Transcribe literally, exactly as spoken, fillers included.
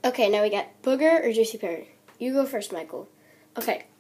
Okay, now we got booger or juicy pear. You go first, Michael. Okay.